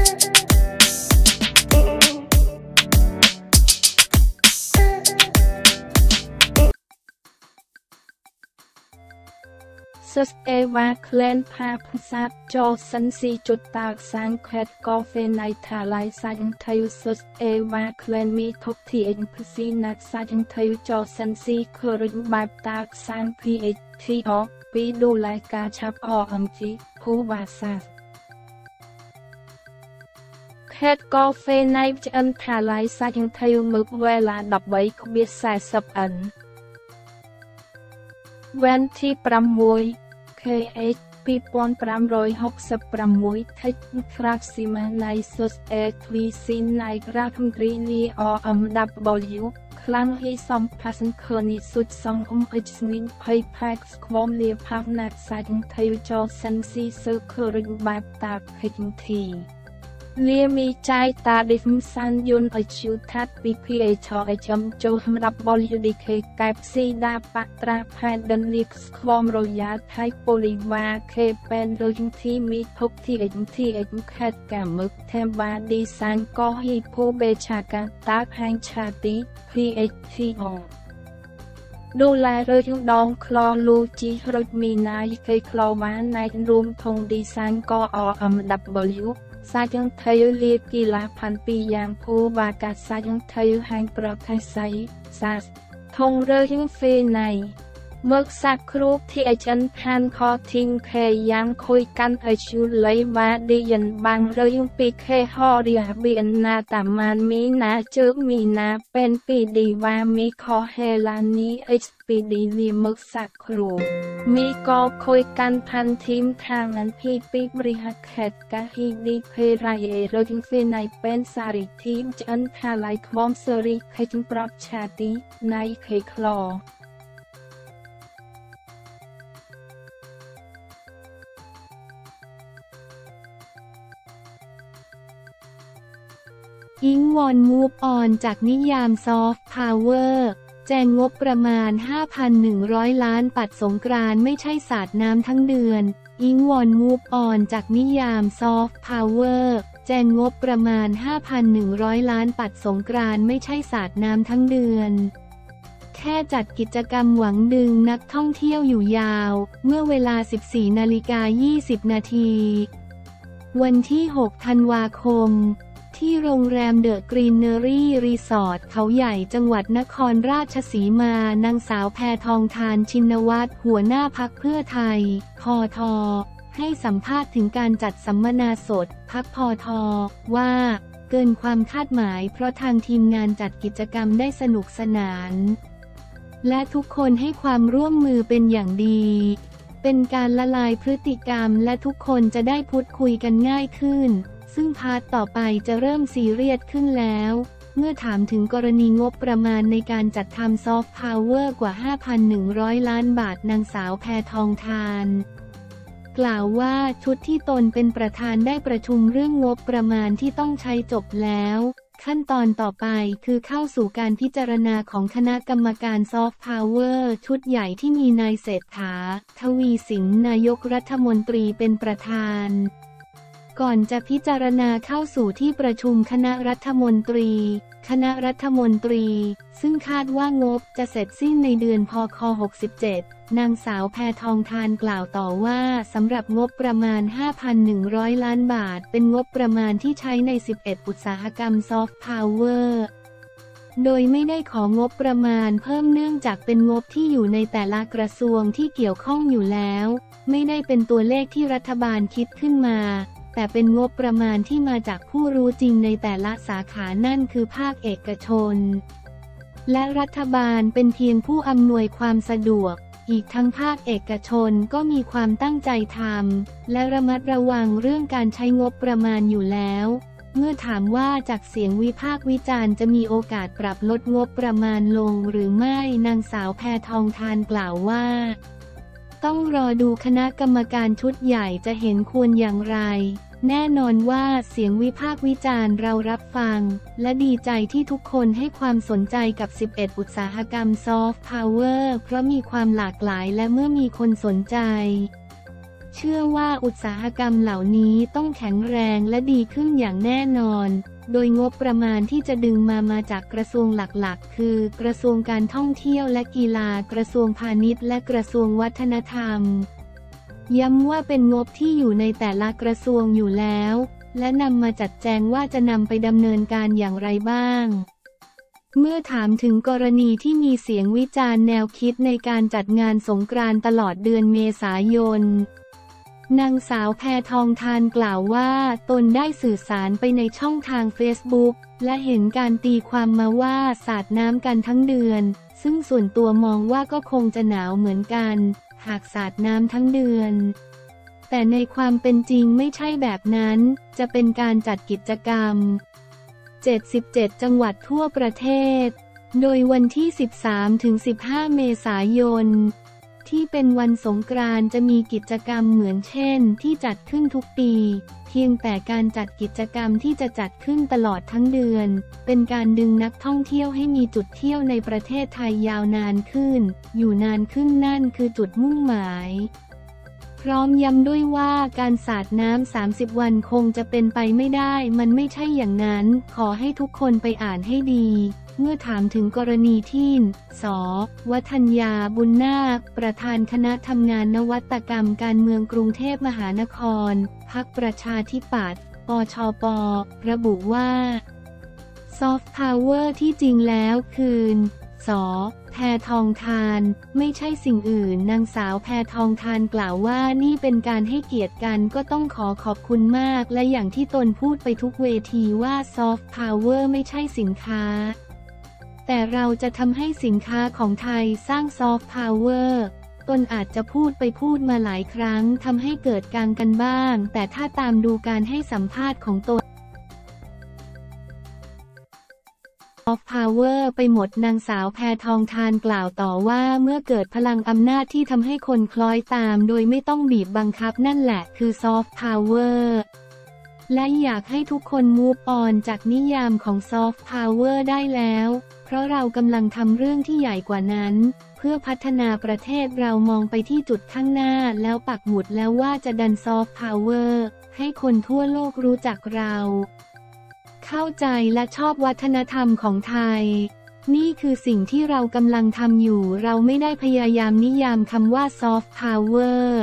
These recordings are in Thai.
ซึสเอวาเคลนพาพสับจอสันซีจุดตากสังเคดกอเฟนในทาลายสังเทยุซึสเอวาเคลนมีทบที่เอ็นพซีนักสังเทยุจอสันซีเคริงแบบตากสังพีเอทีออกปีดูแลกาชับออัมจีผู้วาสาเคดกอเฟนในจันทาลายสังเทยุมึกเวลาดับไว้ขบิสายสับอันเว้นที่ประมวย KH ปีปอนปรามรอย60ประมวยเทคคราฟซิมาในสุดเอทวีซินในรัฐมนตรีลีออัมดับบอลยูครั้งที่สองพันเคนิสุดสองอิจมินไพแพ็กส์ความเลียภาพนักสังเทยุจอสันซีเซอร์เคอริงแบบตากเฮงทีเลียมีใจตาดิฟสันยุนไอชิวทัดปีพีเอชอไอจำโจมรับบอลยูดิเคไกบซีดาปัตราแพนดันลิกส์ความรอยาไทโปลิวาเคเป็นเรื่องที่มีทุกที่เอ็นแคดแกมึกเทมบาดีสันก็ฮีผู้เบชาการตากแห่งชาติพีเอทีอดูแลเรื่องดองคลอลูจีรถมีนายเคยคลอวานในรวมทงดีสันก็อัมดับบอลยูซาจังเทยุเลียกีฬาพันปีอย่างผู้บากาซาจังเทยุแห่งประเทศไทยซาทงเรือยังเฟในเมื่อสักครู่ที่อาจารย์ฮันคอทิงเคยังคุยกันไอชูเลยว่าดียันบางเรื่องปีเคฮอเรียเบียนนาแต่มันมีนาเจอมีนาเป็นปีดีว่ามีคอเฮลานีเอชปีดีวีเมื่อสักครู่มีก็คุยกันพันทีมทางนั้นพี่ปีบริหารเขตกะฮีดีเพรายเรื่องเฟในเป็นสาริทีมจันทาไลความสริเคจึงปรับชาติในเคคลออิงวอนมูฟออนจากนิยามซอฟต์พาวเวอร์แจงงบประมาณ 5,100 ล้านปัดสงกรานต์ไม่ใช่สาดน้ำทั้งเดือนอิงวอนมูฟออนจากนิยามซอฟต์พาวเวอร์แจงงบประมาณ 5,100 ล้านปัดสงกรานต์ไม่ใช่สาดน้ำทั้งเดือนแค่จัดกิจกรรมหวังดึงนักท่องเที่ยวอยู่ยาวเมื่อเวลา 14:20 นาทีวันที่ 6 ธันวาคมที่โรงแรมเดอะกรีนเนอรี่รีสอร์ทเขาใหญ่จังหวัดนครราชสีมานางสาวแพทองธารชินวัตรหัวหน้าพรรคเพื่อไทยพท.ให้สัมภาษณ์ถึงการจัดสัมมนาสดพรรคพท.ว่าเกินความคาดหมายเพราะทางทีมงานจัดกิจกรรมได้สนุกสนานและทุกคนให้ความร่วมมือเป็นอย่างดีเป็นการละลายพฤติกรรมและทุกคนจะได้พูดคุยกันง่ายขึ้นซึ่งพาร์ทต่อไปจะเริ่มซีเรียสขึ้นแล้วเมื่อถามถึงกรณีงบประมาณในการจัดทำซอฟต์พาวเวอร์กว่า 5,100 ล้านบาทนางสาวแพทองธารกล่าวว่าชุดที่ตนเป็นประธานได้ประชุมเรื่องงบประมาณที่ต้องใช้จบแล้วขั้นตอนต่อไปคือเข้าสู่การพิจารณาของคณะกรรมการซอฟต์พาวเวอร์ชุดใหญ่ที่มีนายเศรษฐาทวีสินนายกรัฐมนตรีเป็นประธานก่อนจะพิจารณาเข้าสู่ที่ประชุมคณะรัฐมนตรีซึ่งคาดว่างบจะเสร็จสิ้นในเดือนพค67นางสาวแพทองธารกล่าวต่อว่าสำหรับงบประมาณ 5,100 ล้านบาทเป็นงบประมาณที่ใช้ใน11อุตสาหกรรมซอฟต์พาวเวอร์โดยไม่ได้ของบประมาณเพิ่มเนื่องจากเป็นงบที่อยู่ในแต่ละกระทรวงที่เกี่ยวข้องอยู่แล้วไม่ได้เป็นตัวเลขที่รัฐบาลคิดขึ้นมาแต่เป็นงบประมาณที่มาจากผู้รู้จริงในแต่ละสาขานั่นคือภาคเอกชนและรัฐบาลเป็นเพียงผู้อำนวยความสะดวกอีกทั้งภาคเอกชนก็มีความตั้งใจทำและระมัดระวังเรื่องการใช้งบประมาณอยู่แล้วเมื่อถามว่าจากเสียงวิพากษ์วิจารณ์จะมีโอกาสปรับลดงบประมาณลงหรือไม่นางสาวแพทองธารกล่าวว่าต้องรอดูคณะกรรมการชุดใหญ่จะเห็นควรอย่างไรแน่นอนว่าเสียงวิพากษ์วิจารณ์เรารับฟังและดีใจที่ทุกคนให้ความสนใจกับ11อุตสาหกรรมซอฟต์พาวเวอร์เพราะมีความหลากหลายและเมื่อมีคนสนใจเชื่อว่าอุตสาหกรรมเหล่านี้ต้องแข็งแรงและดีขึ้นอย่างแน่นอน โดยงบประมาณที่จะดึงมาจากกระทรวงหลักๆคือกระทรวงการท่องเที่ยวและกีฬากระทรวงพาณิชย์และกระทรวงวัฒนธรรมย้ำว่าเป็นงบที่อยู่ในแต่ละกระทรวงอยู่แล้วและนำมาจัดแจงว่าจะนำไปดำเนินการอย่างไรบ้างเมื่อถามถึงกรณีที่มีเสียงวิจารณ์แนวคิดในการจัดงานสงกรานต์ตลอดเดือนเมษายนนางสาวแพทองธารกล่าวว่าตนได้สื่อสารไปในช่องทางเฟซบุ๊กและเห็นการตีความมาว่าสาดน้ำกันทั้งเดือนซึ่งส่วนตัวมองว่าก็คงจะหนาวเหมือนกันหากสาดน้ำทั้งเดือนแต่ในความเป็นจริงไม่ใช่แบบนั้นจะเป็นการจัดกิจกรรม77 จังหวัดทั่วประเทศโดยวันที่ 13-15 เมษายนที่เป็นวันสงกรานต์จะมีกิจกรรมเหมือนเช่นที่จัดขึ้นทุกปีเพียงแต่การจัดกิจกรรมที่จะจัดขึ้นตลอดทั้งเดือนเป็นการดึงนักท่องเที่ยวให้มีจุดเที่ยวในประเทศไทยยาวนานขึ้นอยู่นานขึ้นนั่นคือจุดมุ่งหมายพร้อมย้ำด้วยว่าการสาดน้ำ30 วันคงจะเป็นไปไม่ได้มันไม่ใช่อย่างนั้นขอให้ทุกคนไปอ่านให้ดีเมื่อถามถึงกรณีที่ส.วทัญญาบุญนาคประธานคณะทำงานนวัตกรรมการเมืองกรุงเทพมหานครพรรคประชาธิปัตย์ปชป.ระบุว่าซอฟต์พาวเวอร์ที่จริงแล้วคือส.แพทองธารไม่ใช่สิ่งอื่นนางสาวแพทองธารกล่าวว่านี่เป็นการให้เกียรติกันก็ต้องขอบคุณมากและอย่างที่ตนพูดไปทุกเวทีว่าซอฟต์พาวเวอร์ไม่ใช่สินค้าแต่เราจะทำให้สินค้าของไทยสร้างซอฟต์พาวเวอร์ตนอาจจะพูดมาหลายครั้งทำให้เกิดกังกันบ้างแต่ถ้าตามดูการให้สัมภาษณ์ของตนซอฟต์พาวเวอร์ไปหมดนางสาวแพทองธารกล่าวต่อว่าเมื่อเกิดพลังอำนาจที่ทำให้คนคล้อยตามโดยไม่ต้องบีบบังคับนั่นแหละคือซอฟต์พาวเวอร์และอยากให้ทุกคนมูฟออนจากนิยามของซอฟต์พาวเวอร์ได้แล้วเพราะเรากำลังทำเรื่องที่ใหญ่กว่านั้นเพื่อพัฒนาประเทศเรามองไปที่จุดข้างหน้าแล้วปักหมุดแล้วว่าจะดันซอฟต์พาวเวอร์ให้คนทั่วโลกรู้จักเราเข้าใจและชอบวัฒนธรรมของไทยนี่คือสิ่งที่เรากำลังทำอยู่เราไม่ได้พยายามนิยามคำว่าซอฟต์พาวเวอร์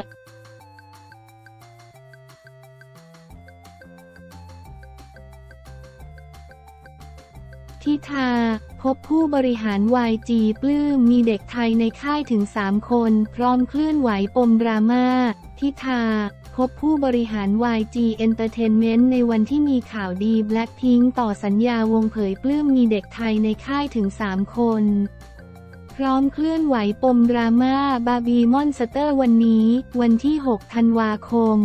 ทิธาพบผู้บริหาร YG ปลื้มมีเด็กไทยในค่ายถึง3 คนพร้อมเคลื่อนไหวปมดราม่าทิธาพบผู้บริหาร YG Entertainment ในวันที่มีข่าวดี Blackpink ต่อสัญญาวงเผยปลื้มมีเด็กไทยในค่ายถึง3 คนพร้อมเคลื่อนไหวปมดราม่าบาร์บี้มอนสเตอร์วันนี้วันที่6 ธันวาคม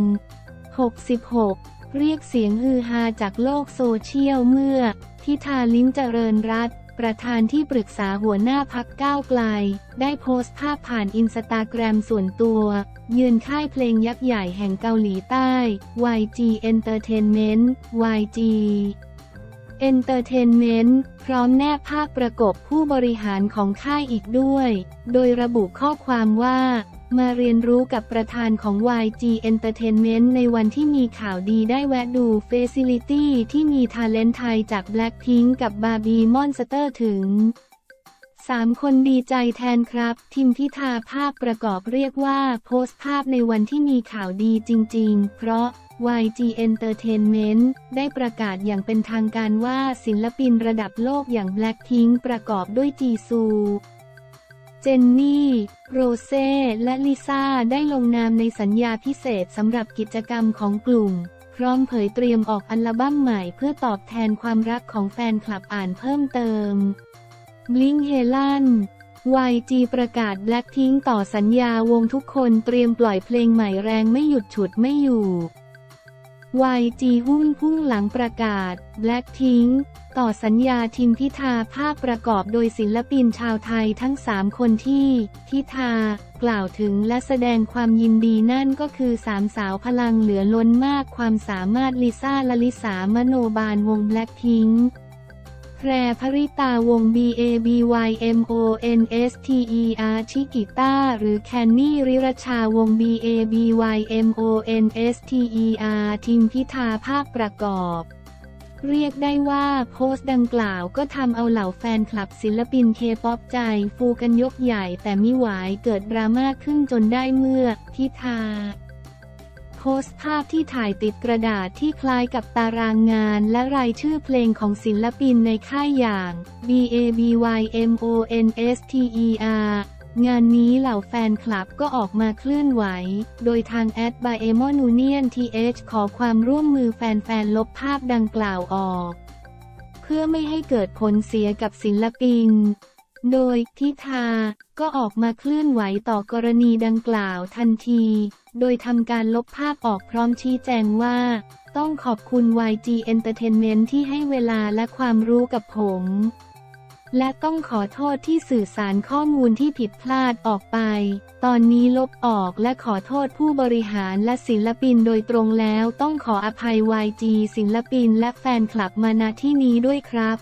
66เรียกเสียงฮือฮาจากโลกโซเชียลเมื่อทิธา ลิ้มเจริญรัตน์ประธานที่ปรึกษาหัวหน้าพรรคก้าวไกลได้โพสต์ภาพผ่านอินสตาแกรมส่วนตัวยืนค่ายเพลงยักษ์ใหญ่แห่งเกาหลีใต้ YG Entertainment YG Entertainment พร้อมแนบภาพประกบผู้บริหารของค่ายอีกด้วยโดยระบุข้อความว่ามาเรียนรู้กับประธานของ YG Entertainment ในวันที่มีข่าวดีได้แวะดูเฟซิลิตี้ที่มีทาเลนต์ไทยจาก Blackpink กับบาร์บี้มอนสเตอร์ถึง3 คนดีใจแทนครับทิมพิธาภาพประกอบเรียกว่าโพสต์ภาพในวันที่มีข่าวดีจริงๆเพราะ YG Entertainment ได้ประกาศอย่างเป็นทางการว่าศิลปินระดับโลกอย่าง Blackpink ประกอบด้วยจีซูเจนนี่โรเซ่และลิซ่าได้ลงนามในสัญญาพิเศษสำหรับกิจกรรมของกลุ่มพร้อมเผยเตรียมออกอัลบั้มใหม่เพื่อตอบแทนความรักของแฟนคลับอ่านเพิ่มเติมบลิงเฮลัน YG ประกาศ Blackpink ต่อสัญญาวงทุกคนเตรียมปล่อยเพลงใหม่แรงไม่หยุดฉุดไม่อยู่ YG พุ่งหลังประกาศ Blackpink ต่อสัญญาทิมพิธาภาพประกอบโดยศิลปินชาวไทยทั้ง3 คนที่พิธากล่าวถึงและแสดงความยินดีนั่นก็คือ3 สาวพลังเหลือล้นมากความสามารถลิซ่าลลิสามโนบาลวง Blackpink แพรภริตาวง BABYMONSTER ชิกิต้าหรือแคนนี่ริรชาวง BABYMONSTER ทิมพิธาภาคประกอบเรียกได้ว่าโพสต์ดังกล่าวก็ทำเอาเหล่าแฟนคลับศิลปินเคป๊อปใจฟูกันยกใหญ่แต่มิหวายเกิดดราม่าขึ้นจนได้เมื่อพิธาโพสต์ภาพที่ถ่ายติดกระดาษที่คล้ายกับตารางงานและรายชื่อเพลงของศิลปินในค่ายอย่าง BABYMONSTER งานนี้เหล่าแฟนคลับก็ออกมาเคลื่อนไหวโดยทาง@BaemonUnion.th ขอความร่วมมือแฟนๆลบภาพดังกล่าวออกเพื่อไม่ให้เกิดผลเสียกับศิลปินโดยพิธาก็ออกมาเคลื่อนไหวต่อกรณีดังกล่าวทันทีโดยทำการลบภาพออกพร้อมชี้แจงว่าต้องขอบคุณ YG Entertainment ที่ให้เวลาและความรู้กับผมและต้องขอโทษที่สื่อสารข้อมูลที่ผิดพลาดออกไปตอนนี้ลบออกและขอโทษผู้บริหารและศิลปินโดยตรงแล้วต้องขออภัย YG ศิลปินและแฟนคลับมาณที่นี้ด้วยครับ